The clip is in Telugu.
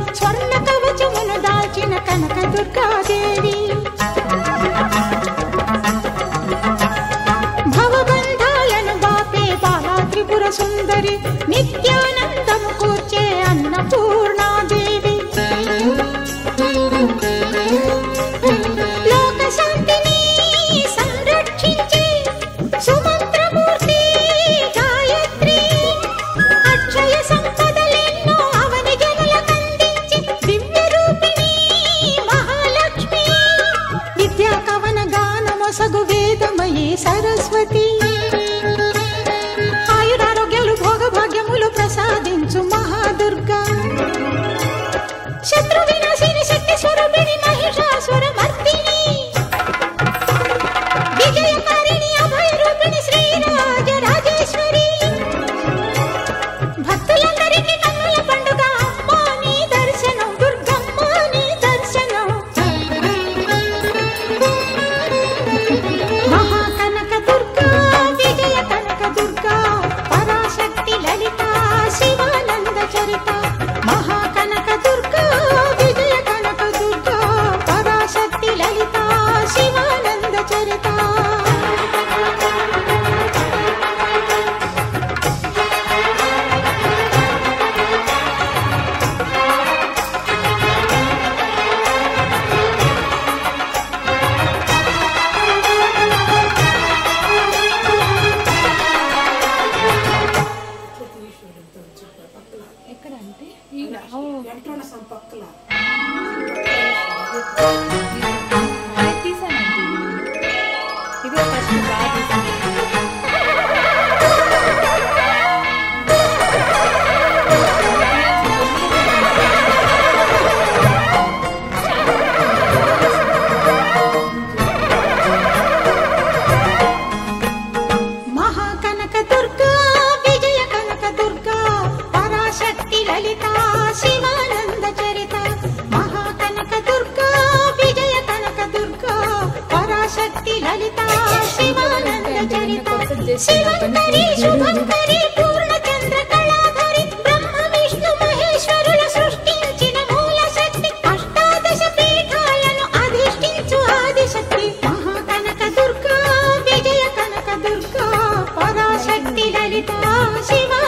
స్వర్ణ కవచమును దాల్చిన కనక దుర్గాదేవి భవబంధాలను బాపే బాలా త్రిపుర సుందరి నిత్యానందము కూర్చే అన్నపూర్ణాదేవి లోక శాంతిని సంరక్షించే సుమంత్రమూర్తి గాయత్రి అక్షయ సంపదలెన్నో అవని జనులకందించి దివ్య రూపిణి మహాలక్ష్మి విద్యా కవన గానమొసగు వేదమయీ సరస్వతి ఆయురారోగ్యాలు భోగభాగ్యములు ప్రసాదించు మహాదుర్గా శత్రు వినాశిని శక్తి స్వరూపిణి మహిషాసుర మర్దిని విజయకారిణి అభయ రూపిణి శ్రీరాజ రాజేశ్వరి భక్తులందరికీ కన్నుల పండుగ అమ్మ నీ దర్శనం దుర్గమ్మ నీ దర్శనం మహాకనక దుర్గా విజయ కనక దుర్గా పరాశక్తి లలిత శివానంద చరిత మహాకనక దుర్గా విజయ కనక దుర్గా పరాశక్తి లలిత శివానంద చరిత ఎక్కడ అంటే తీసానండి ఇదే ఫస్ట్ బాగా మహాకనక దుర్గా విజయ కనక దుర్గా పరాశక్తి లలిత శివానంద చరిత మహాకనక దుర్గా విజయ కనక దుర్గా పరాశక్తి లలిత శివానంద చరిత శివంకరి శుభంకరి పూర్ణచంద్ర కళాధరి బ్రహ్మ విష్ణు మహేశ్వరుల సృష్టించిన మూల శక్తి అష్టాదశ పీఠాలను అధిష్ఠించు ఆదిశక్తి మహాకనక దుర్గా విజయ కనక దుర్గా పరాశక్తి లలిత శివ